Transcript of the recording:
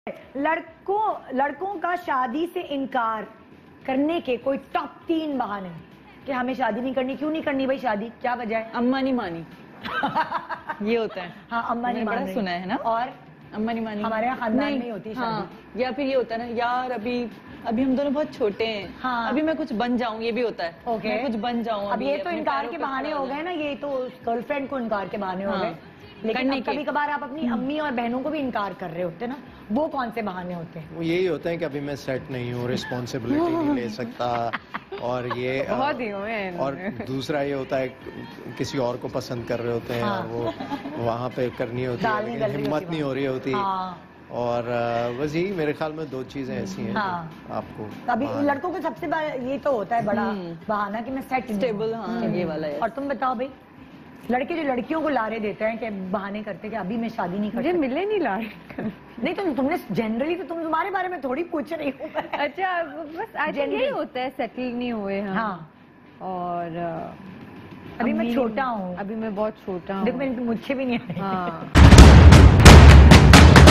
लड़कों का शादी से इनकार करने के कोई टॉप 3 बहाने कि हमें शादी नहीं करनी। क्यों नहीं करनी भाई शादी, क्या वजह है? अम्मा नहीं मानी। ये होता है। हाँ, अम्मा नहीं मानी, बड़ा सुना है ना। और अम्मा नहीं मानी, हमारे यहाँ खानदान में होती है शादी। हाँ, या फिर ये होता है ना, यार अभी हम दोनों बहुत छोटे हैं। हाँ, अभी मैं कुछ बन जाऊं, ये भी होता है। ओके, मैं कुछ बन जाऊं। अब ये तो इनकार के बहाने हो गए ना, ये तो गर्लफ्रेंड को इनकार के बहाने हो गए। लेकिन कभी कभार आप अपनी अम्मी और बहनों को भी इनकार कर रहे होते ना, वो कौन से बहाने होते हैं? वो यही होता है कि अभी मैं सेट नहीं हूँ, रिस्पॉन्सिबिलिटी नहीं ले सकता, और ये और दूसरा ये होता है किसी और को पसंद कर रहे होते हैं। हाँ। और वो वहाँ पे करनी होती है लेकिन हिम्मत नहीं हो रही होती। हाँ। और बस यही मेरे ख्याल में 2 चीजें ऐसी हैं। हाँ। आपको अभी लड़कों को सबसे बड़ा ये तो होता है बड़ा बहाना कि मैं सेट स्टेबल। हाँ, ये वाला है। और तुम बताओ भाई, लड़के जो लड़कियों को लारे देते हैं कि बहाने करते कि अभी मैं शादी नहीं करती। मुझे मिले नहीं लारे। नहीं तो तुमने जनरली तो तुम्हारे बारे में थोड़ी पूछ रही हूँ। अच्छा, बस आज यही होता है, सेटल नहीं हुए हम। हाँ। और अभी मैं छोटा हूँ, अभी मैं बहुत छोटा हूँ। देखो मुझे भी नहीं आया। हाँ।